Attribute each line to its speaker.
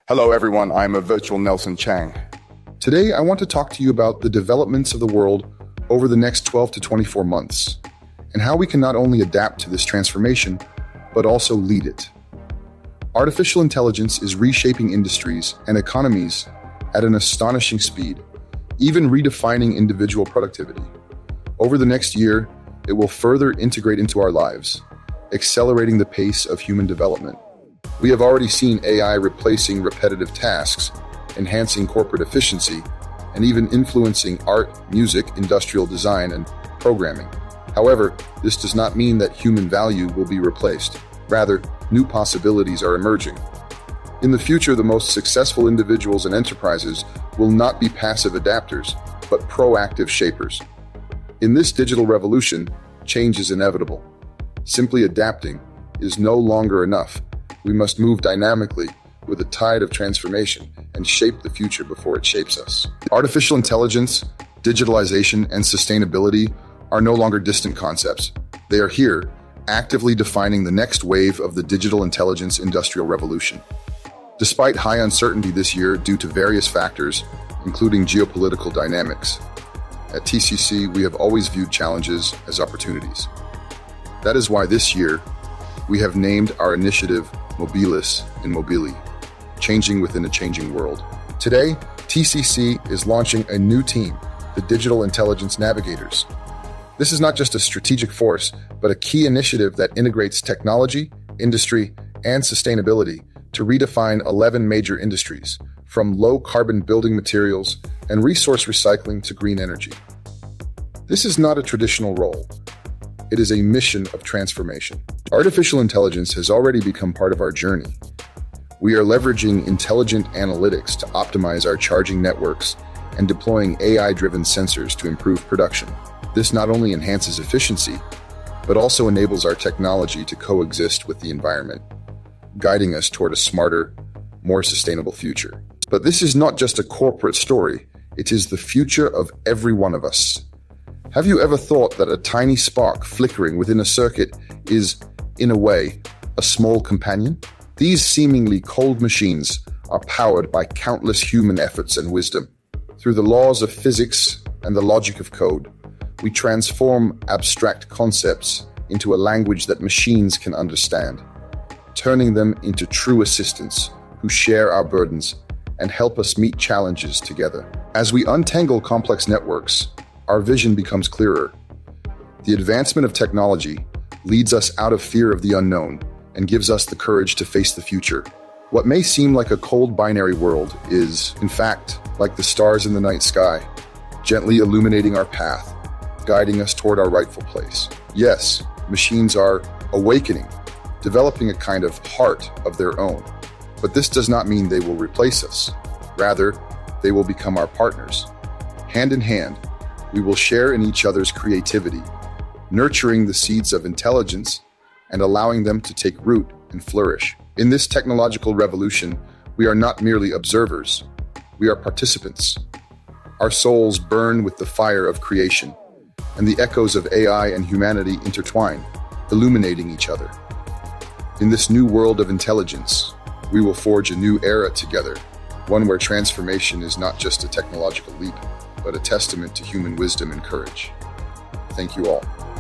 Speaker 1: Hello everyone, I'm a virtual Nelson Chang. Today I want to talk to you about the developments of the world over the next 12 to 24 months, and how we can not only adapt to this transformation, but also lead it. Artificial intelligence is reshaping industries and economies at an astonishing speed, even redefining individual productivity. Over the next year, it will further integrate into our lives, accelerating the pace of human development. We have already seen AI replacing repetitive tasks, enhancing corporate efficiency, and even influencing art, music, industrial design, and programming. However, this does not mean that human value will be replaced. Rather, new possibilities are emerging. In the future, the most successful individuals and enterprises will not be passive adapters, but proactive shapers. In this digital revolution, change is inevitable. Simply adapting is no longer enough. We must move dynamically with a tide of transformation and shape the future before it shapes us. Artificial intelligence, digitalization, and sustainability are no longer distant concepts. They are here, actively defining the next wave of the digital intelligence industrial revolution. Despite high uncertainty this year due to various factors, including geopolitical dynamics, at TCC we have always viewed challenges as opportunities. That is why this year we have named our initiative Mobilis in Mobili, changing within a changing world. Today, TCC is launching a new team, the Digital Intelligence Navigators. This is not just a strategic force, but a key initiative that integrates technology, industry, and sustainability to redefine 11 major industries, from low-carbon building materials and resource recycling to green energy. This is not a traditional role. It is a mission of transformation. Artificial intelligence has already become part of our journey. We are leveraging intelligent analytics to optimize our charging networks and deploying AI-driven sensors to improve production. This not only enhances efficiency, but also enables our technology to coexist with the environment, guiding us toward a smarter, more sustainable future. But this is not just a corporate story. It is the future of every one of us. Have you ever thought that a tiny spark flickering within a circuit is, in a way, a small companion? These seemingly cold machines are powered by countless human efforts and wisdom. Through the laws of physics and the logic of code, we transform abstract concepts into a language that machines can understand, turning them into true assistants who share our burdens and help us meet challenges together. As we untangle complex networks, our vision becomes clearer. The advancement of technology leads us out of fear of the unknown and gives us the courage to face the future. What may seem like a cold binary world is, in fact, like the stars in the night sky, gently illuminating our path, guiding us toward our rightful place. Yes, machines are awakening, developing a kind of heart of their own. But this does not mean they will replace us. Rather, they will become our partners. Hand in hand, we will share in each other's creativity, nurturing the seeds of intelligence and allowing them to take root and flourish. In this technological revolution, we are not merely observers, we are participants. Our souls burn with the fire of creation, and the echoes of AI and humanity intertwine, illuminating each other. In this new world of intelligence, we will forge a new era together, one where transformation is not just a technological leap, but a testament to human wisdom and courage. Thank you all.